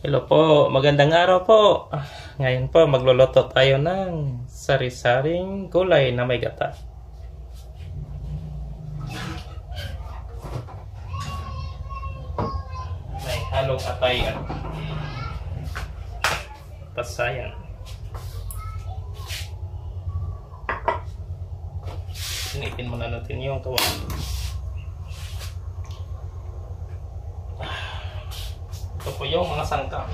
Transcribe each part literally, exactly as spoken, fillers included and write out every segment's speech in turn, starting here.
Hello po, magandang araw po. Ngayon po magluluto tayo ng sari-saring gulay na may gata. May halong atay at pasayan. Sinitin muna natin yung kawali. Ito po yung mga sangkap.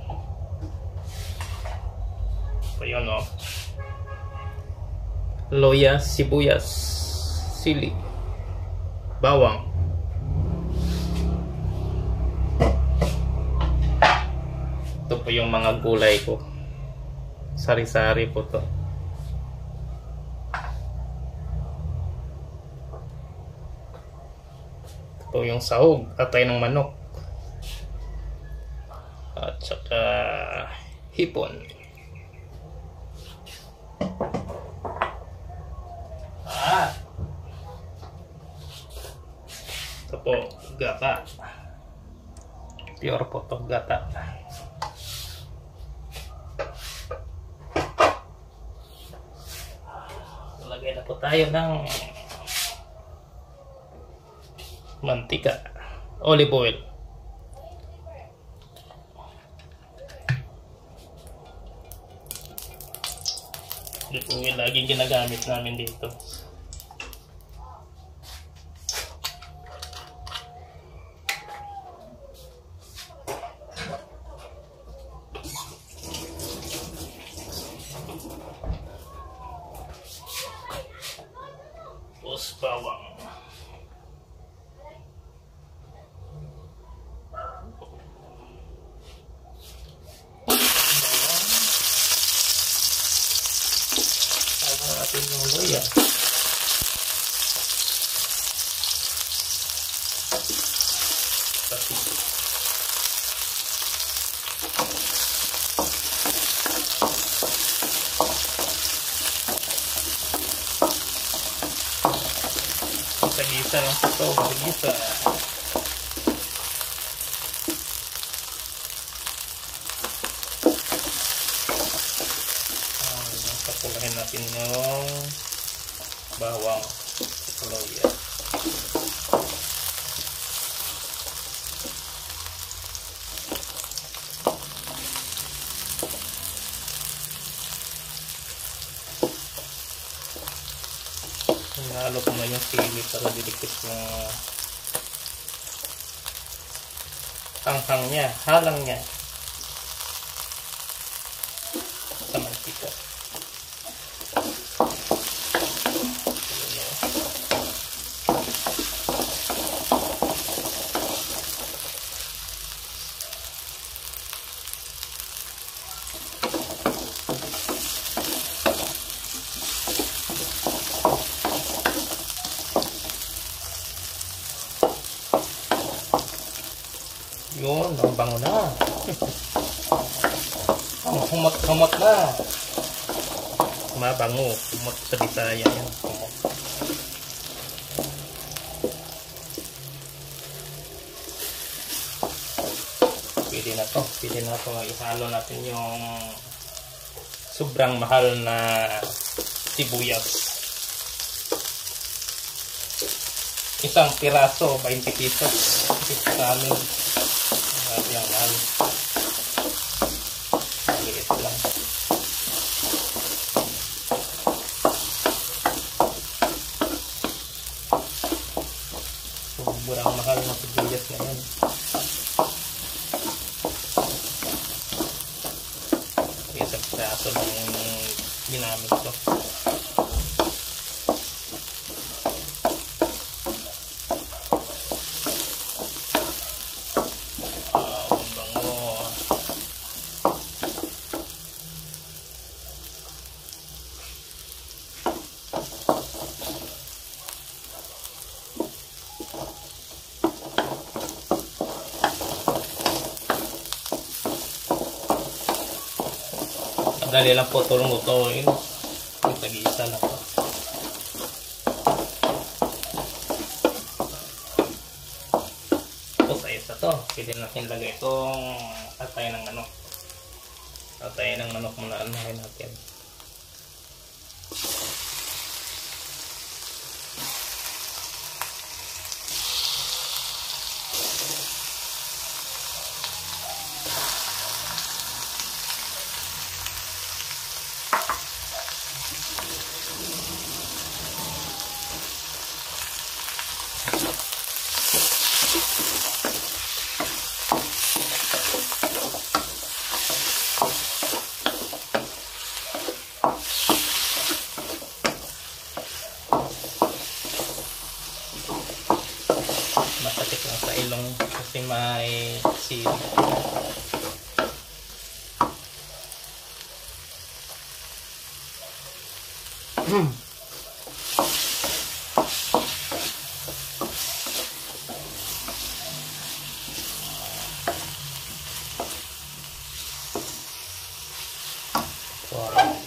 Ito yun, no? Loya, sibuyas, sili, bawang. Ito po yung mga gulay ko. Sari-sari po to. Ito yung sahog, atay ng manok. At saka hipon. Ah. Ito po, gata. Pure po to, gata. Lagay na po tayo ng mantika, olive oil. Ito yung laging ginagamit namin dito. Tapos bawang. Natin yung loya. Pati. Tagisa lang ito, tagisa. Papulahin natin yung bawang sa loya. Nalo ko na yung sili para dilikit yung hanghang niya, halang niya sa mantika. Yun, ang bango na. Oh, humot-humot na. Mabango. Humot sa Bisaya yan. Humot. Pwede na to. Pwede na to. Ihalo natin yung sobrang mahal na sibuyas. Isang piraso, twenty pesos. Ito sa amin. Yang mahal. Maliit lang. Sobrang mahal ng sibuyas na yan. Isang piraso lang yung ginamit ko. Dali lang po tulong lutuin. Yung tag-iisa lang po. Tapos ayos na to. to, pwede natin lagay itong atay ng manok. Atay ng manok muna anahin natin. Masakit lang sa ilong kasi may sili. Hmm. Wow.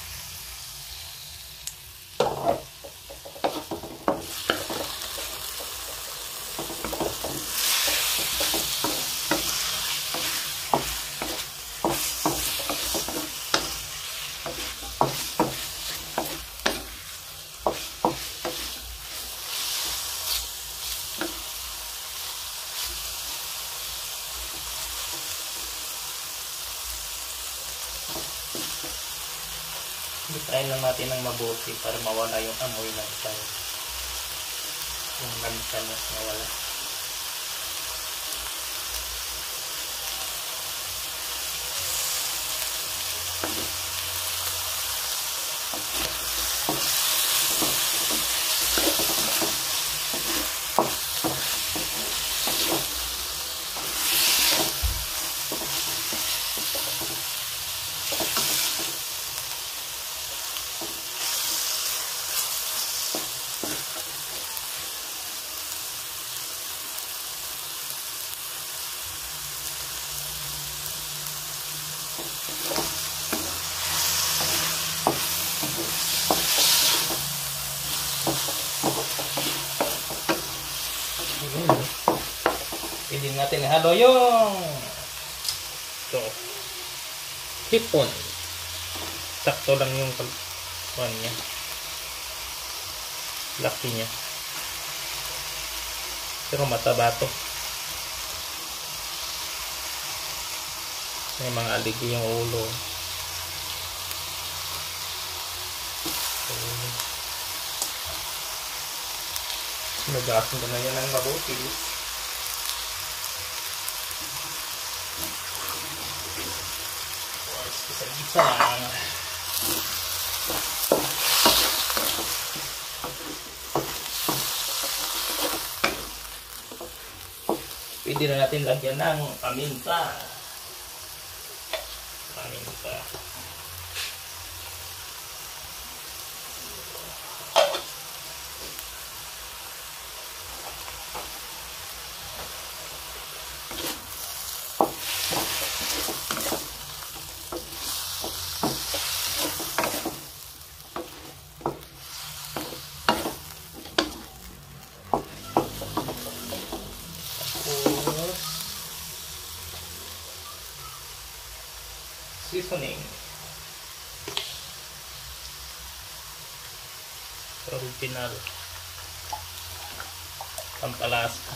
Bitayin lang natin ng mabuti para mawala yung amoy ng isang yung lansa na mawala. Pwede natin ihalo yung ito, hipon. Sakto lang yung kuwan niya, laki niya, pero mataba to. May mga aligi yung ulo. Nagasin ko na yan ng mabuti. Isa-isa lang. Pwede na natin lagyan ng paminta. Paminta. Seasoning. Original. Pampalasa.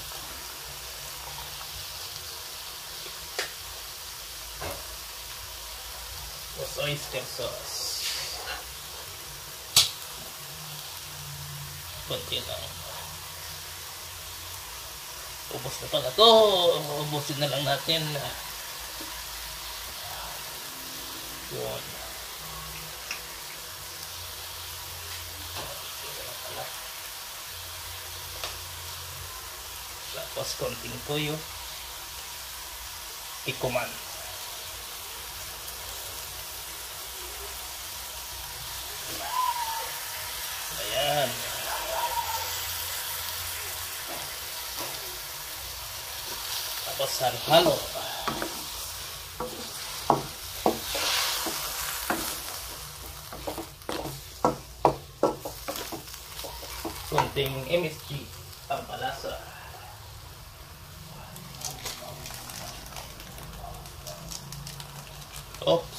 Tapos oyster sauce. Kunti lang. Ubos na pala to. Ubusin na lang natin. Yun. Tapos konting toyo. Ikuman. Ayan. Tapos halo-halo. Kunting M S G pampalasa. Oops.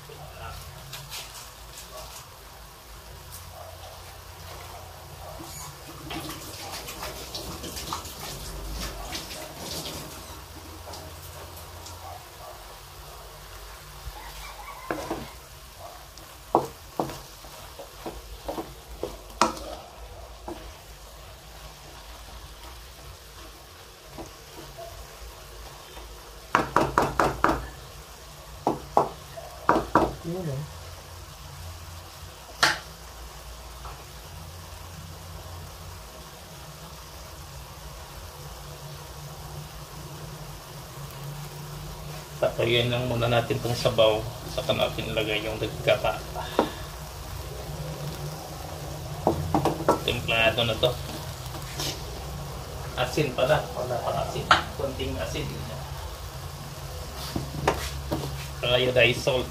Yun eh. Patayuin lang muna natin itong sabaw. Saka natin ilagay yung nagkata. Templado na to. Asin pala. Wala pa asin. Kunting asin. Iodized salt.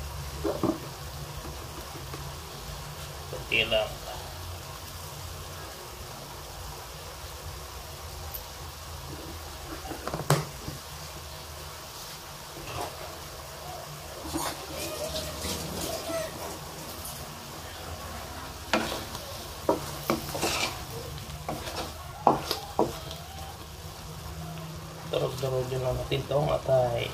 Kunti lang. Darog-darog yun lang natin itong atay.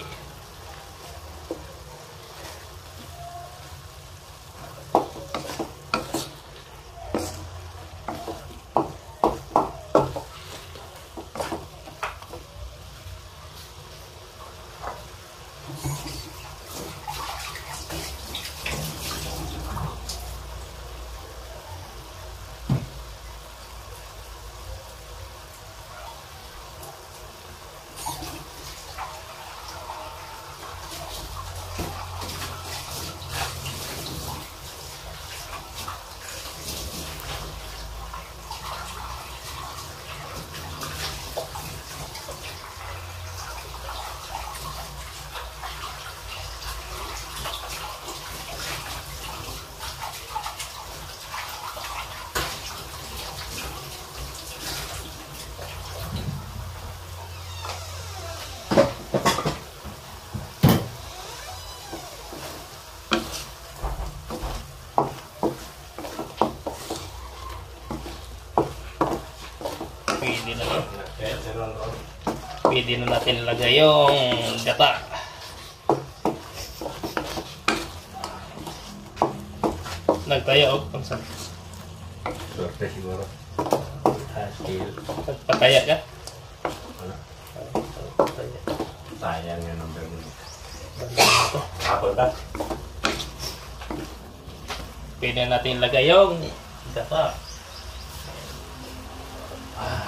Pwede na Pwede na natin ilagay yung gata. Nagtaya o kung saan? Swerte siguro. Hasil. Nagpataya ka? Ano? Pataya. Sayang yung number mo. Apple ka? Pwede na natin ilagay yung gata. Ah.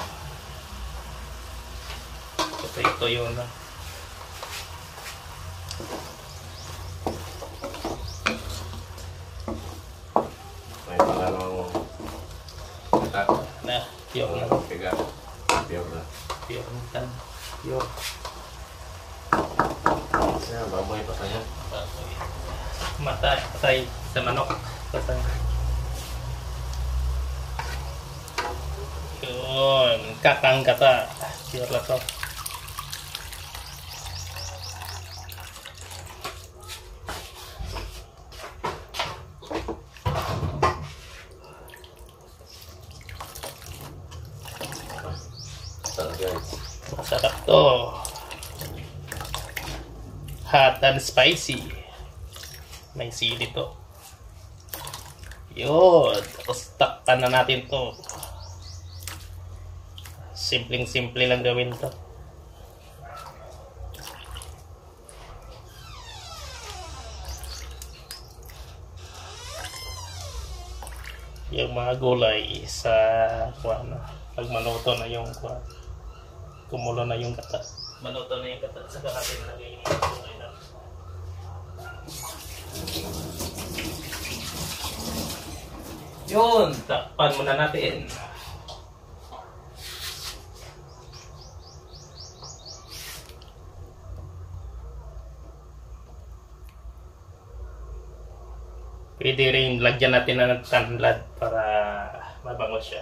Ito ito yun na. May pangalawang katak. Na, pure na. Piga. Pure na. Pure na. Pure. Yan, baboy pa tayo. Matay, patay sa manok. Patay. Yun, katang kata. Pure na to. Sarap guys. Masarap to. Hot and spicy. May sili to. Yun. Tapos takpan na natin to. Simpleng-simple lang gawin to. Yung mga gulay sa kuha na. Pag maluto na yung kuha. Kumulo na yung kata. Maluto na yung kata. Saka natin lagay yung mga gulay na. Yun. Takpan muna natin. Pwede rin lagyan natin ng tanlad para mabango siya.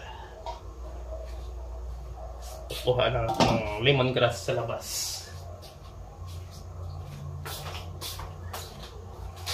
Kuha ng lemongrass sa labas.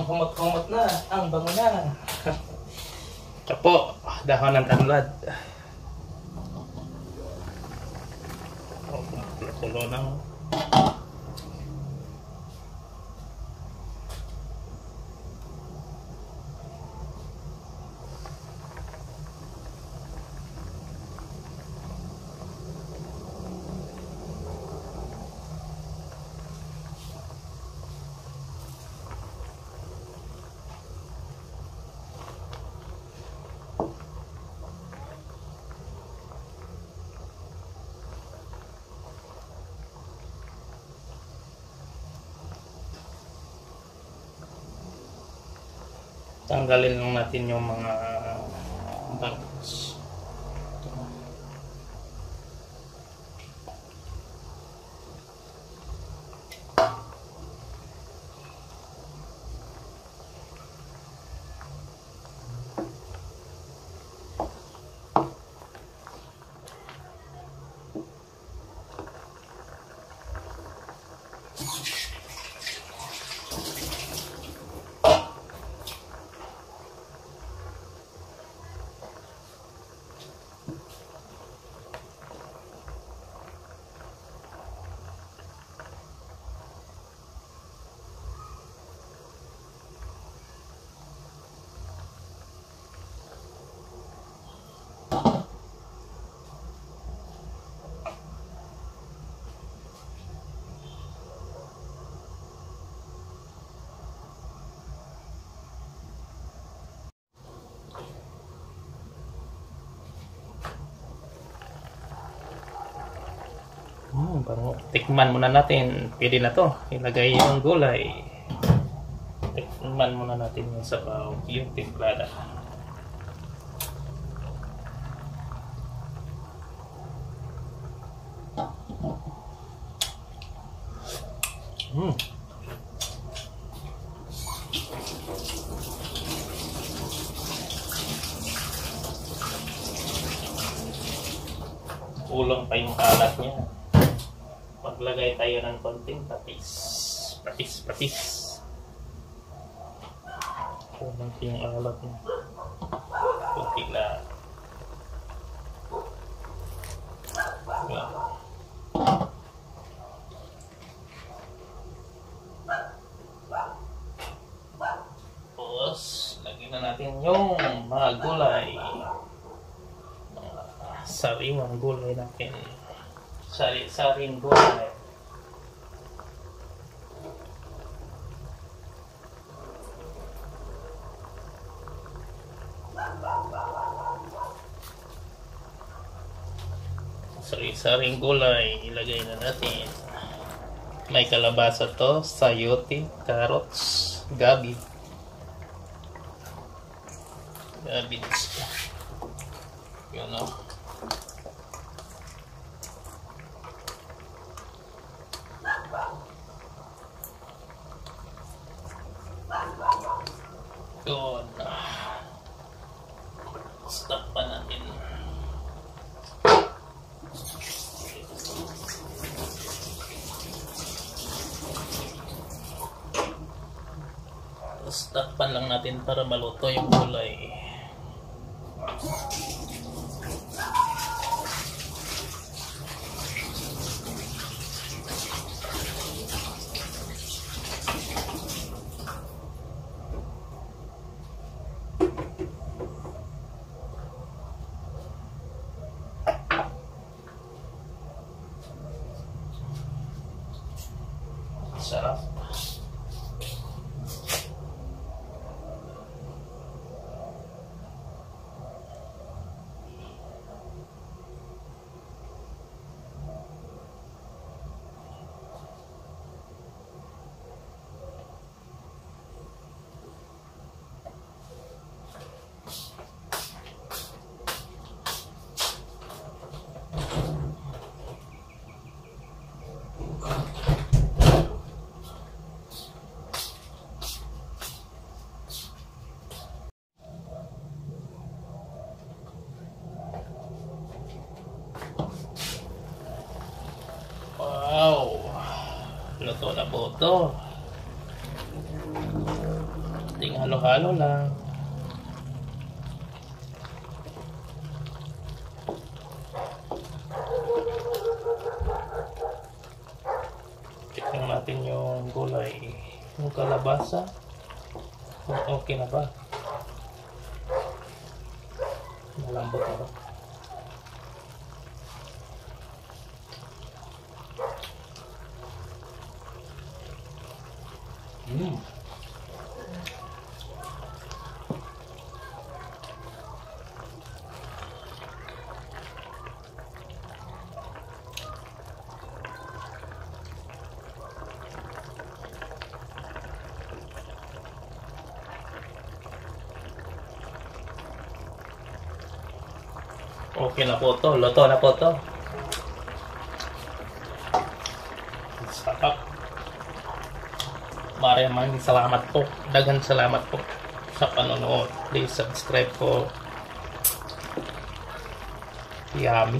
humot-humot na. Ang bango na. Ito po, dahon ng tanglad. Oh, kulo na. Tanggalin lang natin yung mga bugs. Hmm, bago tikman muna natin. Pwede na to. Ilagay yung gulay. Tikman muna natin yung sabaw, yung timplada. Hmm. Kulang pa yung alat niya. Maglagay tayo ng konting patis. Patis, patis. Kulang pa yung alat niya. Kunti lang. Yan. Tapos, lagyan na natin yung mga gulay. Sariwang gulay natin. Sari-saring gulay. Sari-saring gulay ilagay na natin. May kalabasa to, sayote, carrots, gabi. Gabi. Yun o. Yun. Stop pa natin. Stop pa lang natin para maluto yung gulay. Sarap. Wow! Luto na po ito. Halo-halo lang. Tignan natin yung gulay. Yung kalabasa. Kung okay na ba? Malambot na ba? Mm. Okay na po to. Luto na po to. Sarap. Maraming salamat po. Daghang salamat po sa panonood. Please subscribe po. Yummy.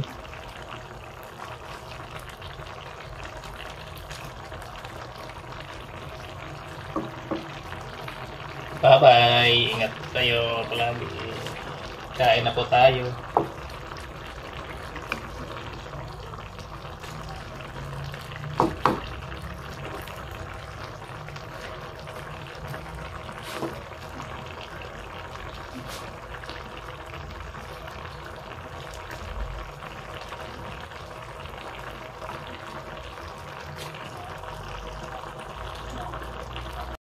Bye bye. Ingat kayo palagi. Kain na po tayo.